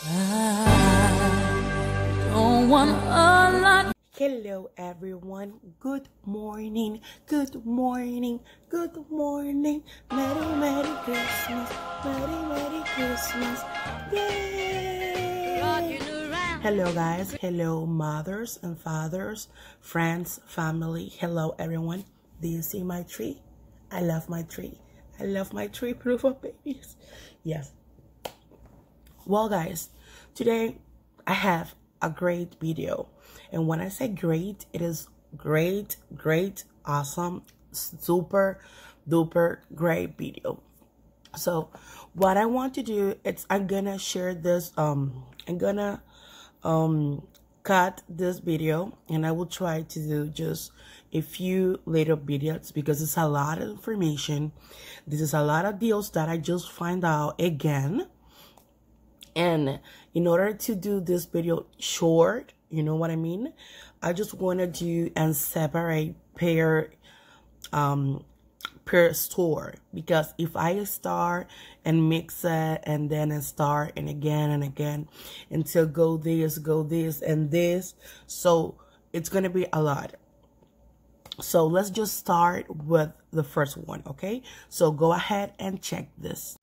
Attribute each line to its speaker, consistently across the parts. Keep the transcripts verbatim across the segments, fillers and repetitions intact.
Speaker 1: I don't want a lot.
Speaker 2: Hello everyone, good morning, good morning, good morning. Merry, Merry Christmas, Merry, Merry Christmas, yay! Hello guys, hello mothers and fathers, friends, family, hello everyone. Do you see my tree? I love my tree. I love my tree proof of babies. Yes. Well guys, today I have a great video. And when I say great, it is great, great, awesome, super, duper great video. So what I want to do is I'm gonna share this, um, I'm gonna um, cut this video and I will try to do just a few little videos because it's a lot of information. This is a lot of deals that I just find out again. And in order to do this video short, you know what I mean? I just want to do and separate per, um, per store. Because if I start and mix it and then I start and again and again until go this, go this and this. So it's going to be a lot. So let's just start with the first one, okay? So go ahead and check this.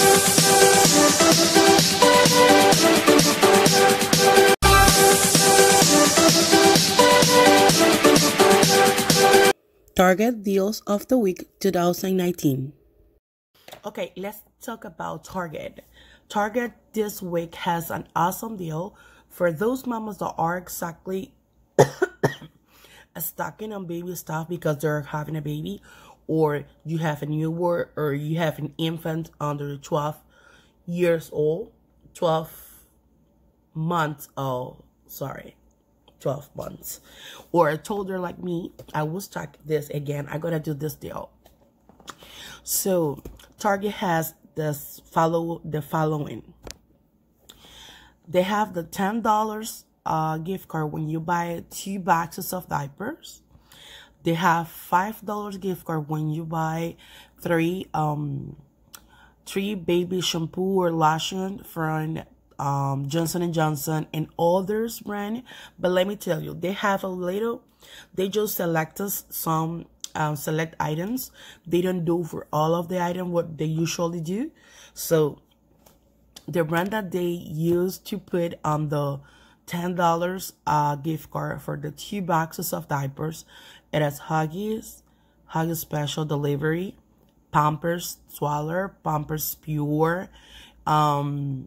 Speaker 2: Target deals of the week twenty nineteen. Okay, let's talk about Target. Target this week has an awesome deal for those mamas that are exactly stocking on baby stuff because they're having a baby, or you have a newborn, or you have an infant under twelve years old, twelve months old, sorry, twelve months, or a toddler like me. I will stock this again. I'm gonna do this deal. So Target has this follow the following. They have the ten dollars uh, gift card when you buy two boxes of diapers. They have five dollars gift card when you buy three um three baby shampoo or lotion from um Johnson and Johnson and others brand. But let me tell you, they have a little, they just select us some um select items. They don't do for all of the item what they usually do. So the brand that they use to put on the ten dollars uh gift card for the two boxes of diapers, it has Huggies, Huggies Special Delivery, Pampers Swaller, Pampers Pure. Um,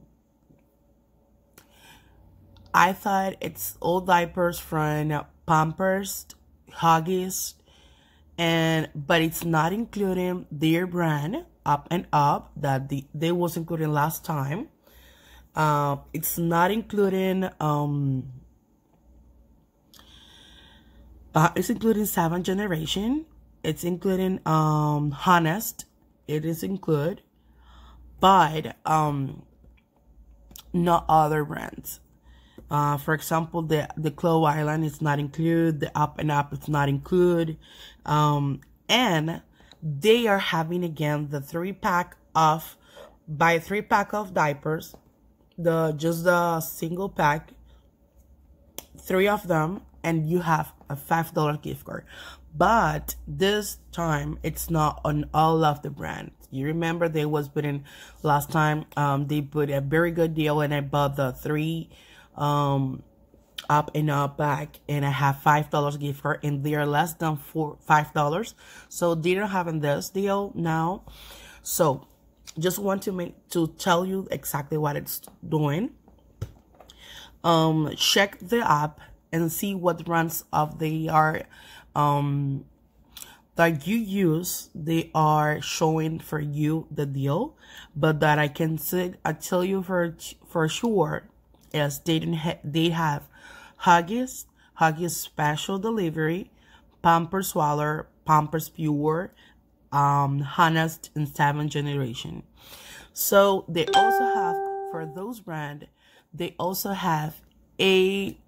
Speaker 2: I thought it's old diapers from Pampers, Huggies, and but it's not including their brand Up and Up that the, they was including last time. Uh, it's not including um. Uh, it's including Seventh Generation. It's including um Honest. It is included, but um not other brands. Uh, for example, the the Clove Island is not included. The Up and Up is not included. Um, and they are having again the three pack of buy three pack of diapers. The just the single pack, three of them, and you have a five dollar gift card. But this time it's not on all of the brands. You remember they was putting last time um they put a very good deal and I bought the three um Up and Up back and I have five dollars gift card and they are less than four five dollars. So they're having this deal now. So just want to make to tell you exactly what it's doing. Um check the app and see what brands of they are um that you use. They are showing for you the deal, but that I can say I tell you for for sure is they didn't ha they have Huggies, Huggies Special Delivery, Pampers Swaller, Pampers Pure, um Honest, and Seventh Generation. So they also have for those brand, they also have a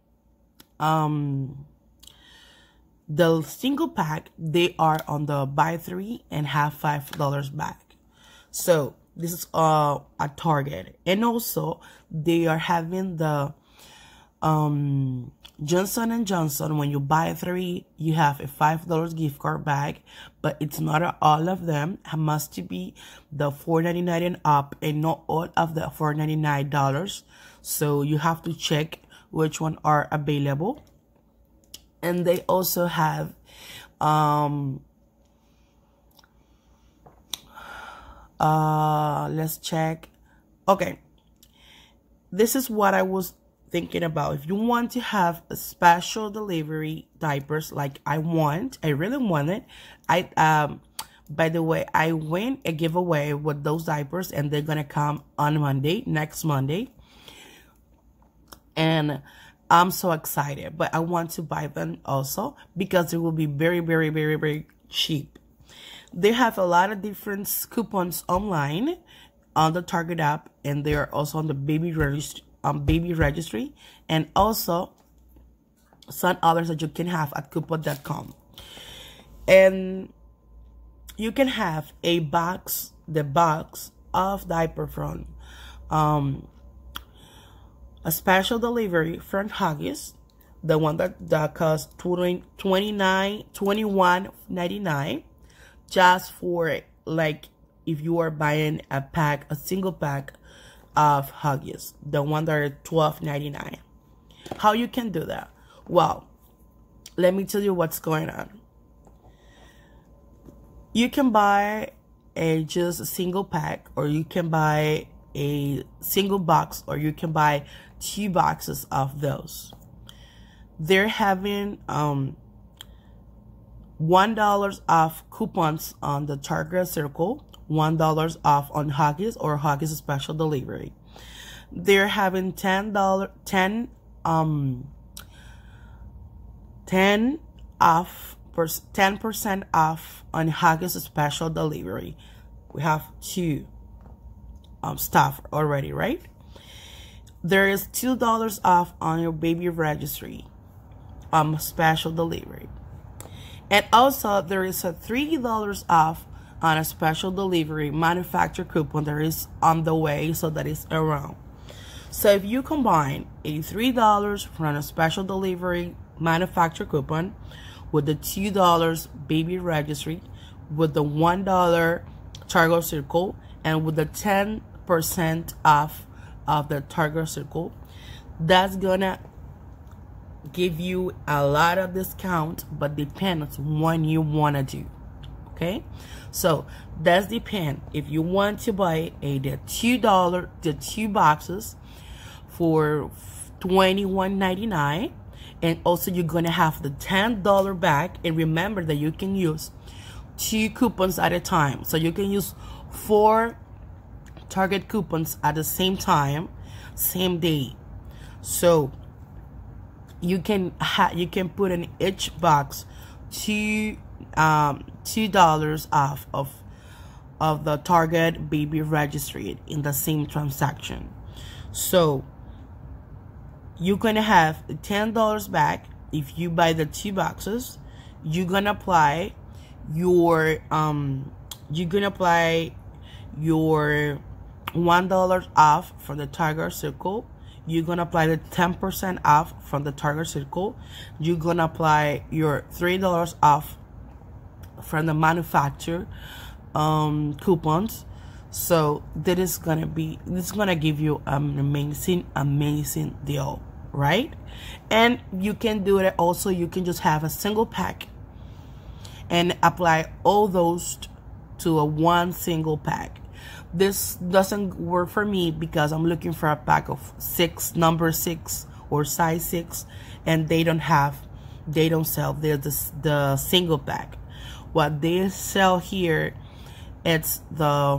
Speaker 2: um the single pack. They are on the buy three and have five dollars back. So This is uh at Target. And also they are having the um Johnson and Johnson. When you buy three, you have a five dollars gift card bag, but it's not all of them. It must be the four ninety-nine and up, and not all of the four ninety-nine dollars. So you have to check which one are available. And they also have um uh let's check. Okay, this is what I was thinking about. If you want to have a special delivery diapers like I want, I really want it. I um by the way, I win a giveaway with those diapers, and they're gonna come on Monday, next Monday, and I'm so excited. But I want to buy them also because it will be very very very very cheap. They have a lot of different coupons online on the Target app, and they are also on the baby registry um, baby registry, and also some others that you can have at coupon dot com. And you can have a box, the box of diaper from um, a special delivery from Huggies, the one that, that costs twenty-nine, twenty-one ninety-nine, just for like if you are buying a pack, a single pack of Huggies, the one that are twelve ninety-nine. How you can do that? Well, let me tell you what's going on. You can buy a just a single pack, or you can buy a single box, or you can buy two boxes of those. They're having um one dollar off coupons on the Target Circle, one dollar off on Huggies or Huggies special delivery. They're having ten dollars, ten um ten off, ten percent off on Huggies special delivery. We have two um stuff already, right? There is two dollars off on your baby registry um special delivery. And also there is a three dollars off on a special delivery manufacturer coupon that is on the way, so that is around. So if you combine a three dollars from a special delivery manufacturer coupon with the two dollars baby registry, with the one dollar Target Circle, and with the ten percent off of the Target Circle, that's gonna give you a lot of discount, but depends on what you want to do. Okay, so that's depend. If you want to buy a the two dollar the two boxes for twenty-one ninety-nine, and also you're gonna have the ten dollar back. And remember that you can use two coupons at a time, so you can use four Target coupons at the same time, same day. So you can ha you can put in each box two um two dollars off of of the Target baby registry in the same transaction. So you're gonna have ten dollars back if you buy the two boxes. You're gonna apply your um you're gonna apply your one dollar off from the Target Circle. You're gonna apply the ten percent off from the Target Circle. You're gonna apply your three dollars off from the manufacturer um coupons. So that is gonna be this is gonna give you an amazing amazing deal, right? And you can do it also. You can just have a single pack and apply all those to a one single pack. This doesn't work for me because I'm looking for a pack of six, number six or size six, and they don't have, they don't sell the the, the single pack. What they sell here, it's the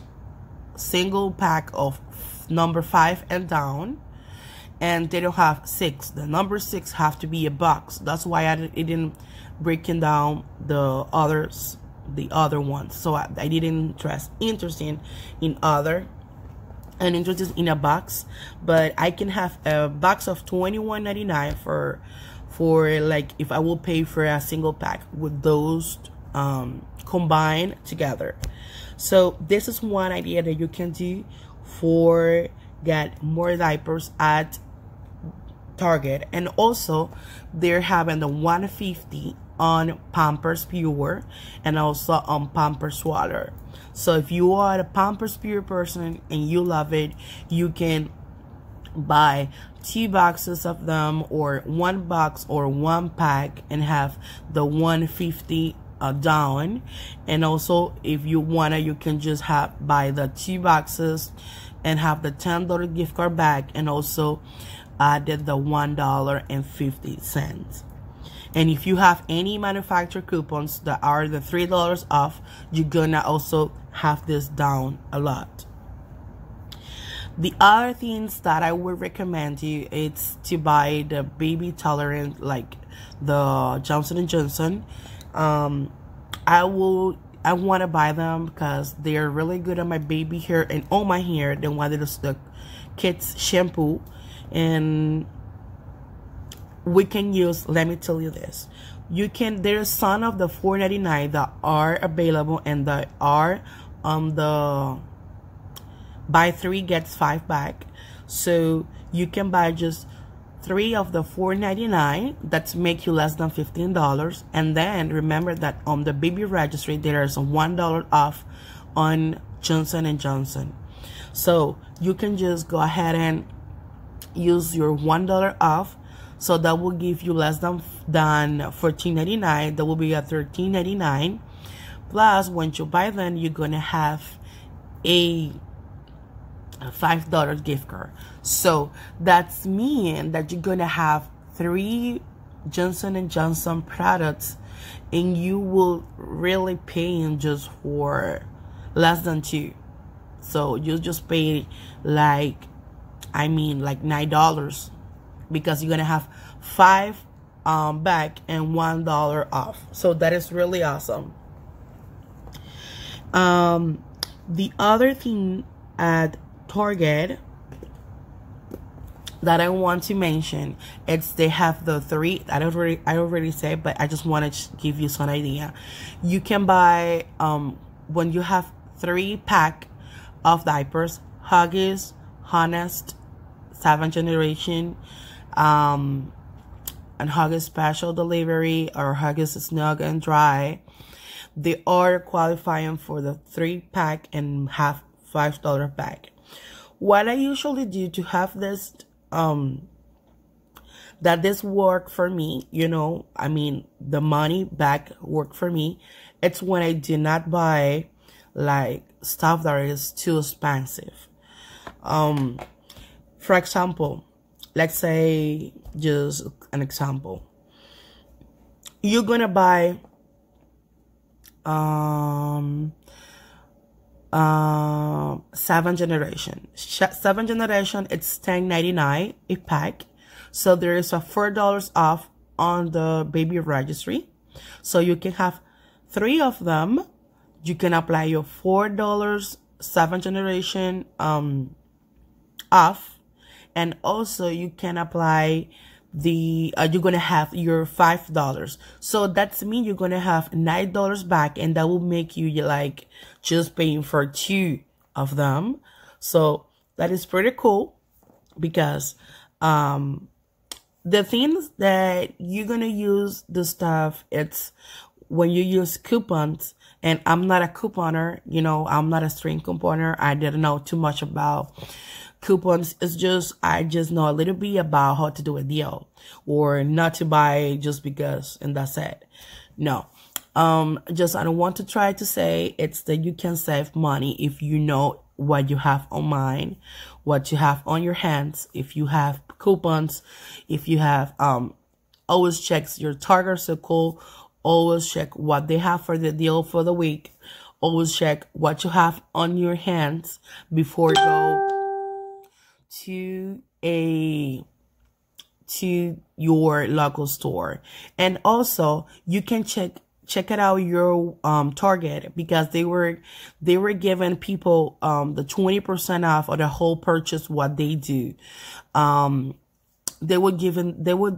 Speaker 2: single pack of number five and down, and they don't have six. The number six have to be a box. That's why I didn't breaking down the others. the other ones, so I, I didn't interest interested in other and interested in a box. But I can have a box of twenty-one ninety-nine for for like if I will pay for a single pack with those um, combined together. So this is one idea that you can do for get more diapers at Target. And also they're having the one fifty on Pampers Pure and also on Pampers Swaller. So if you are a Pampers Pure person and you love it, you can buy two boxes of them, or one box or one pack, and have the one fifty uh, down. And also if you wanna, you can just have buy the two boxes and have the ten dollar gift card back, and also added the one dollar and fifty cents. And if you have any manufacturer coupons that are the three dollars off, you're gonna also have this down a lot. The other things that I would recommend you, it's to buy the baby tolerant, like the Johnson and Johnson. Um, I will, I want to buy them because they are really good on my baby hair and on my hair. Then one is the kids shampoo, and we can use. Let me tell you this: you can. There's some of the four ninety-nine that are available, and that are on the buy three gets five back. So you can buy just three of the four ninety-nine. That's make you less than fifteen dollars. And then remember that on the baby registry there is a one dollar off on Johnson and Johnson. So you can just go ahead and use your one dollar off. So that will give you less than than fourteen ninety-nine. That will be at thirteen ninety-nine. Plus, when you buy them, you're gonna have a a five dollar gift card. So that's mean that you're gonna have three Johnson and Johnson products, and you will really pay just for less than two. So you just pay like, I mean like nine dollars, because you're gonna have five um back and one dollar off. So that is really awesome. Um the other thing at Target that I want to mention, it's they have the three. I already I already said, but I just want to give you some idea. You can buy um when you have three pack of diapers: Huggies, Honest, seventh generation, um, and Huggies special delivery, or Huggies snug and dry. They are qualifying for the three pack and have five dollar back. What I usually do to have this, um, that this work for me, you know, I mean, the money back work for me, it's when I do not buy like stuff that is too expensive. Um, for example, let's say, just an example, you're gonna buy, um, um seventh generation seventh generation it's ten ninety-nine a pack. So there is a four dollars off on the baby registry, so you can have three of them. You can apply your four dollars seventh generation um off, and also you can apply the uh, you're gonna have your five dollars. So that's mean you're gonna have nine dollars back, and that will make you like just paying for two of them. So that is pretty cool, because um the things that you're gonna use the stuff, it's when you use coupons. And I'm not a couponer, you know, I'm not a string couponer. I didn't know too much about coupons. It's just, I just know a little bit about how to do a deal, or not to buy just because, and that's it. No, um, just, I don't want to try to say it's that you can save money if you know what you have on mind, what you have on your hands. If you have coupons, if you have, um, always checks your Target Circle, always check what they have for the deal for the week. Always check what you have on your hands before you go to a to your local store. And also you can check check it out your um Target, because they were they were giving people um the twenty percent off of the whole purchase. What they do, um they were giving they would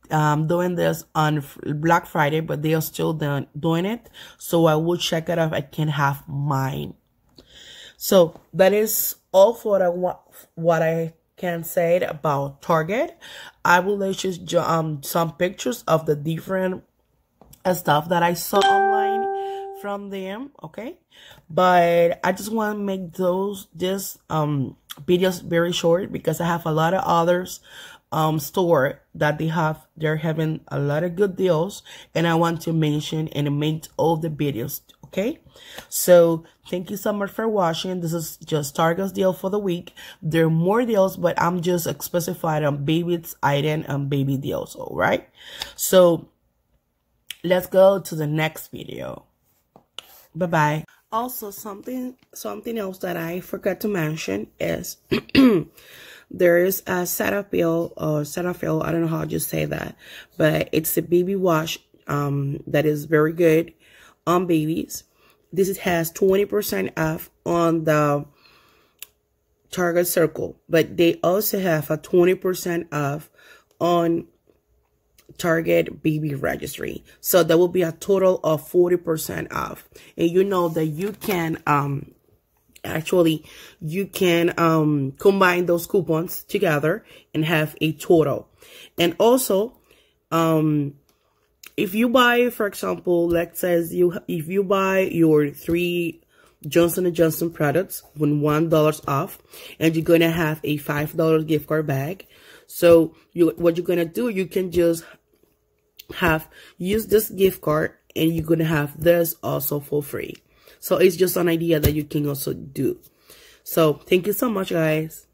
Speaker 2: um, doing this on Black Friday, but they are still done, doing it. So I will check it out if I can have mine. So that is all for the, what, what I can say about Target. I will let you um some pictures of the different stuff that I saw online from them, okay? But I just want to make those this um videos very short because I have a lot of others um store that they have they're having a lot of good deals, and I want to mention and make all the videos, okay? So thank you so much for watching. This is just Target's deal for the week. There are more deals, but I'm just specified on baby's item and baby deals, all right? So let's go to the next video. Bye bye. Also, something something else that I forgot to mention is there is a Cetaphil or Cetaphil. I don't know how to say that, but it's a baby wash um that is very good on babies. This has twenty percent off on the Target Circle, but they also have a twenty percent off on Target Baby Registry. So that will be a total of forty percent off. And you know that you can um actually you can um combine those coupons together and have a total. And also um if you buy, for example, let's say you if you buy your three Johnson and Johnson products with one dollar off, and you're gonna have a five dollar gift card bag. So you what you're gonna do, you can just have use this gift card, and you're gonna have this also for free. So it's just an idea that you can also do. So thank you so much, guys.